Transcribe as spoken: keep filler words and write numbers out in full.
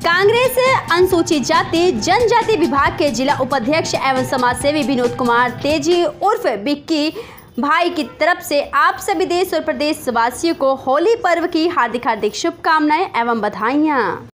कांग्रेस अनुसूचित जाति जनजाति विभाग के जिला उपाध्यक्ष एवं समाजसेवी विनोद कुमार तेजी उर्फ बिक्की भाई की तरफ से आप सभी देश और प्रदेश वासियों को होली पर्व की हार्दिक हार्दिक शुभकामनाएं एवं बधाइयां।